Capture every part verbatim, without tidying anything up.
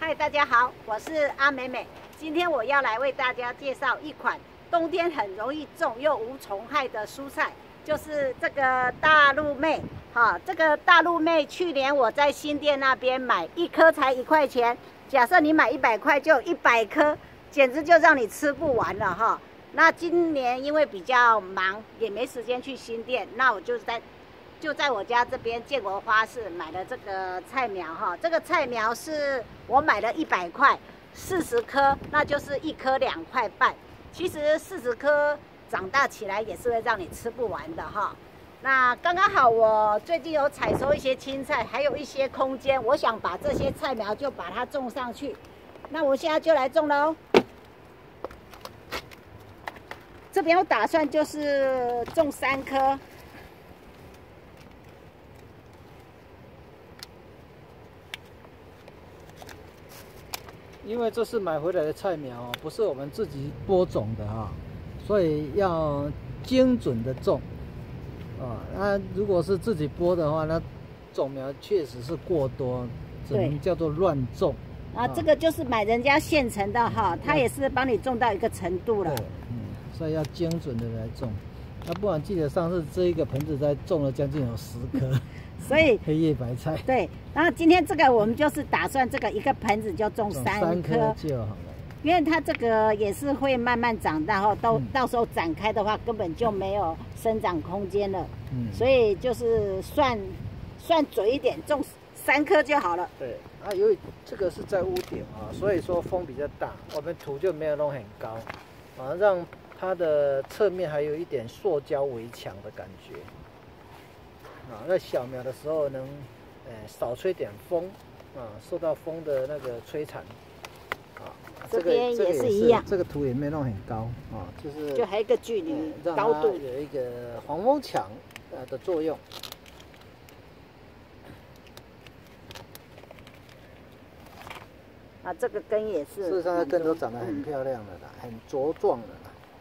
嗨，大家好，我是阿美美。今天我要来为大家介绍一款冬天很容易种又无虫害的蔬菜，就是这个大陆妹。哈，这个大陆妹去年我在新店那边买一颗才一块钱，假设你买一百块就有一百颗，简直就让你吃不完了哈。那今年因为比较忙，也没时间去新店，那我就在。就在我家这边建国花市买了这个菜苗哈，这个菜苗是我买了一百块，四十颗，那就是一颗两块半。其实四十颗长大起来也是会让你吃不完的哈。那刚刚好，我最近有采收一些青菜，还有一些空间，我想把这些菜苗就把它种上去。那我现在就来种喽。这边我打算就是种三颗。 因为这是买回来的菜苗，不是我们自己播种的哈，所以要精准的种啊。那如果是自己播的话，那种苗确实是过多，只能叫做乱种啊。这个就是买人家现成的哈，他也是帮你种到一个程度了。 嗯，所以要精准的来种。那不然记得上次这一个盆子在种了将近有十颗。 所以黑叶白菜对，然后今天这个我们就是打算这个一个盆子就种三颗就好了， 因为它这个也是会慢慢长大后，到、嗯、到时候展开的话根本就没有生长空间了，嗯，所以就是算算准一点，种三颗就好了。 对啊，由于这个是在屋顶啊，所以说风比较大，我们土就没有弄很高啊，让它的侧面还有一点塑胶围墙的感觉。啊，在小苗的时候能，呃，少吹点风，啊，受到风的那个摧残，啊， 这边也是一样， 这个土也没弄很高，啊，就是就还有一个距离、呃、高度， 有一个防风墙呃的作用。 啊，这个根也是， 事实上，它根都长得很漂亮的啦，嗯、很茁壮的啦。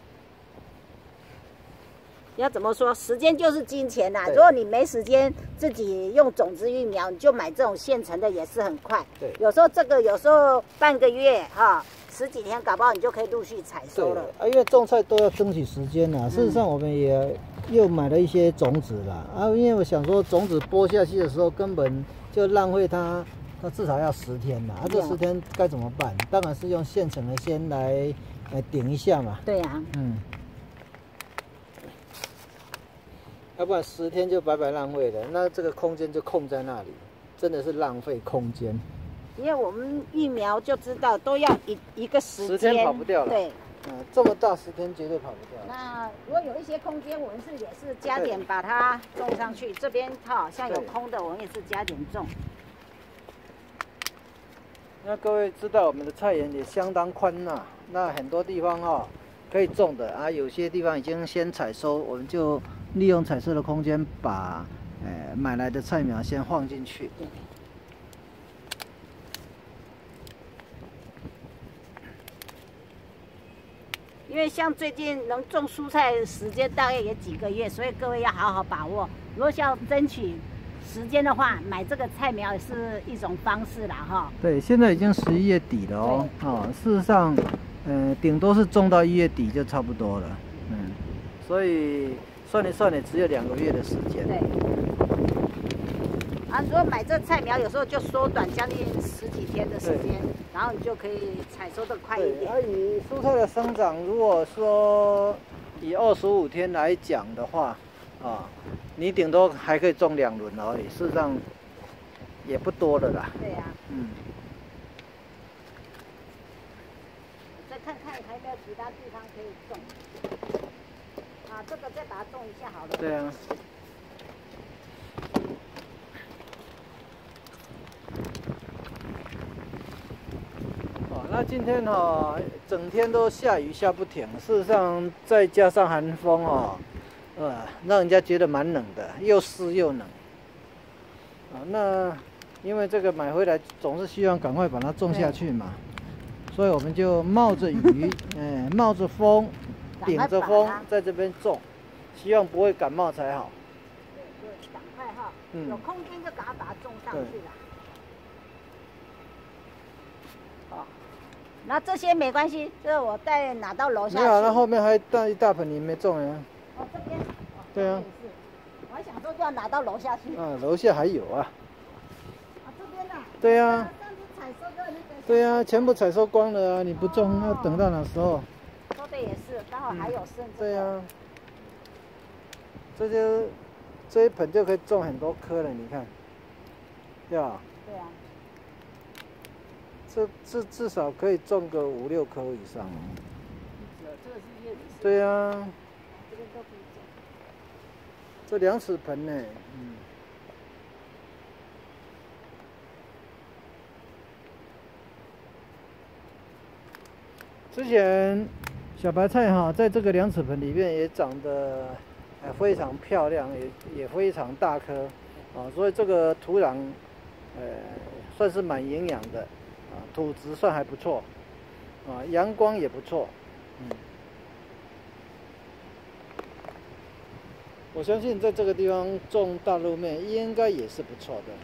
要怎么说？时间就是金钱呐、啊。如果你没时间自己用种子育苗，你就买这种现成的，也是很快。 对， 有时候这个有时候半个月哈，十几天，搞不好你就可以陆续采收了。 啊，因为种菜都要争取时间呐、啊。事实上，我们也又买了一些种子啦。啊，因为我想说，种子播下去的时候，根本就浪费它，它至少要十天嘛。啊，这十天该怎么办？当然是用现成的先来来顶一下嘛。 对呀、啊， 嗯。要不然十天就白白浪费了，那这个空间就空在那里，真的是浪费空间。 因为我们育苗就知道都要一一个时间， 十天跑不掉了。 对， 嗯，这么大十天绝对跑不掉。 那如果有一些空间，我们是也是加点把它种上去。这边哈，像有空的，我们也是加点种。 那各位知道我们的菜园也相当宽呐，那很多地方哈可以种的啊，有些地方已经先采收，我们就利用采收的空间把，呃，买来的菜苗先放进去。 因为像最近能种蔬菜的时间大概也几个月，所以各位要好好把握。如果想争取时间的话，买这个菜苗也是一种方式啦哈。对， 现在已经十一月底了哦，哦，事实上，呃，顶多是种到一月底就差不多了，嗯，所以。算一算也只有两个月的时间。 对。啊，如果买这菜苗，有时候就缩短将近十几天的时间，然后你就可以采收的快一点。 对，以蔬菜的生长，如果说以二十五天来讲的话，啊，你顶多还可以种两轮而已，事实上也不多了啦。 对呀、啊。 嗯。 再看看还有没有其他地方可以种。啊，这个再把它种一下好了。 对啊。哦，那今天哦，整天都下雨下不停，事实上再加上寒风哦，呃，让人家觉得蛮冷的，又湿又冷。啊，那因为这个买回来总是希望赶快把它种下去嘛，所以我们就冒着雨，哎，冒着风。顶着风在这边种，希望不会感冒才好。 对，就赶快哈，嗯，有空间就赶快把它种上去了。 哦，那这些没关系，这我带拿到楼下去。 没有，那后面还大一大盆你没种呀？ 哦，这边。哦、 对啊。 是，我还想说就要拿到楼下去。 啊，楼下还有啊。 啊，这边呢？ 对呀、啊。 上次采收的那个。 对呀、啊，全部采收光了啊！你不种，那、哦、等到哪时候？ 说的也是，刚好还有剩、这个。 对呀、啊。这就这一盆就可以种很多棵了，你看，对吧？ 对啊。 这这至少可以种个五六棵以上。 这个是叶子。 对呀、啊。 这边都可以种。 这两尺盆呢，嗯。之前小白菜哈，在这个两尺盆里面也长得呃非常漂亮，也也非常大颗啊，所以这个土壤呃算是蛮营养的啊，土质算还不错啊，阳光也不错，嗯，我相信在这个地方种大陆妹应该也是不错的。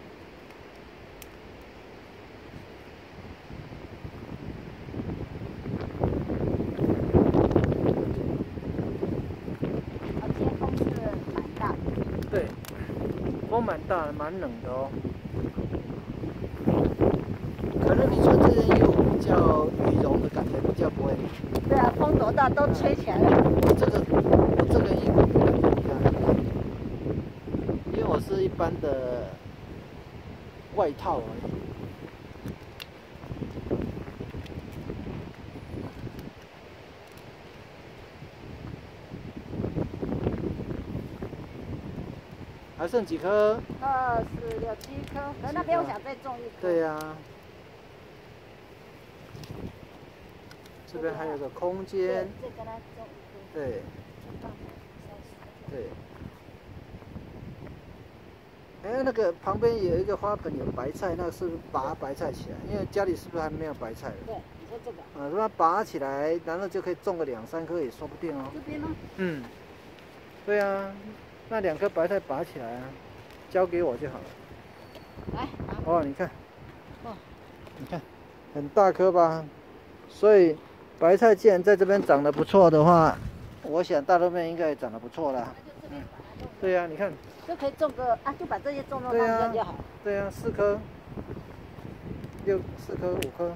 对，风蛮大的，蛮冷的哦。可能你穿这件衣服比较羽绒的感觉，比较不会。 对啊，风多大都吹起来了。 我这个我这个衣服不感觉，你看，因为我是一般的外套而已。还剩几颗？ 二四六七颗，可那边我想再种一颗。 对呀、啊。这边还有个空间。 再跟它种一颗。 对。对。哎，那个旁边有一个花盆有白菜，那个是不是拔白菜起来？因为家里是不是还没有白菜？ 对，你说这个。 啊，如果拔起来，然后就可以种个两三颗也说不定哦。 这边吗？ 嗯。对啊。那两颗白菜拔起来啊，交给我就好了。 来， 哦，你看， 哦， 你看，很大颗吧？所以白菜既然在这边长得不错的话，我想大陆妹应该也长得不错啦。嗯，对呀、啊，你看， 就可以种个啊，就把这些种到那边就好。 对呀、啊，四颗，六四颗五颗，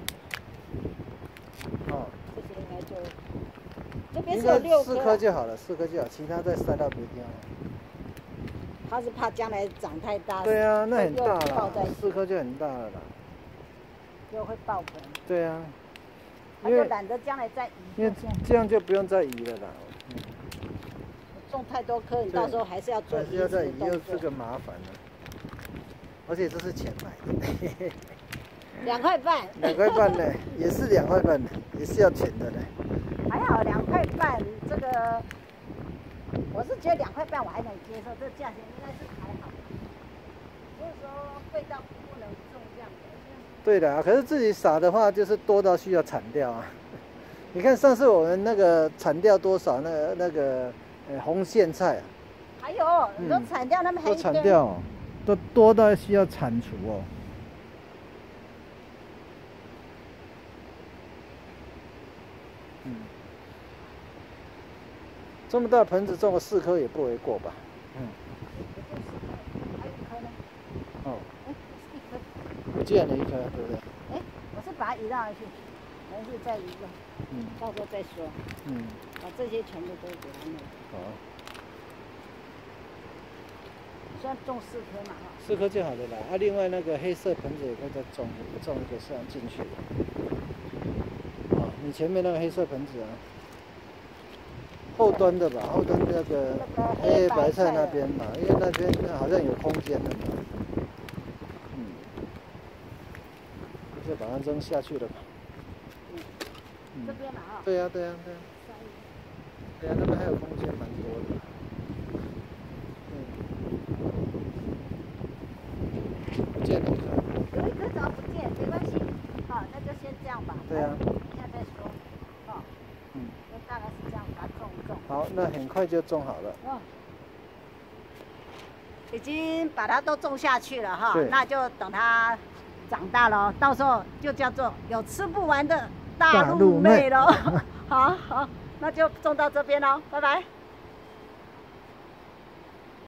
哦， 这些应该就这边是有六颗， 四颗就好了，四颗就好，其他再塞到别地方。 他是怕将来长太大。 对啊，那很大了，四颗就很大了啦。 就会爆盆。 对啊。 他就懒得将来再移。 因为这样就不用再移了啦。嗯。 种太多颗，你到时候还是要做移植的动作。还是要再移， 又是个麻烦了。而且这是钱买的。 两块半。 两块半呢，也是两块半的，也是要钱的呢。 还好两块半，这个。我是觉得两块半我还能接受，这个价钱应该是还好，不是说贵到不能种这样的。 对的啊，可是自己撒的话，就是多到需要铲掉啊。你看上次我们那个铲掉多少那个那个呃红苋菜啊？ 还有，你都铲掉那么黑都铲掉、哦，都多到需要铲除哦。嗯。这么大盆子种个四颗也不为过吧？嗯。 还有一颗呢。 哦。 哎，是一颗。 不见了一颗，对不对？ 哎，我是把它移到哪去？还是再移个？嗯。到时候再说。嗯。把这些全部都给它弄。好。现在种四颗嘛哈。 四颗就好了啦。啊，另外那个黑色盆子也可以再种种一个上进去。哦，你前面那个黑色盆子啊。后端的吧，后端那个黑白菜那边嘛，因为那边好像有空间的嘛。嗯，就把它扔下去了吧。 嗯，这边嘛哈。 对呀、啊，对呀、啊，对呀、啊。对呀、啊，那边还有空间，蛮多的。嗯。不见了一颗。 有一颗找不见，没关系。好，那就先这样吧。 对呀、啊。 等一下再说。哦。嗯。就大概是这样，把它种一种。 好，那很快就种好了。哦。 已经把它都种下去了哈，那就等它长大了，到时候就叫做有吃不完的大陆妹喽。好好，那就种到这边喽，拜拜。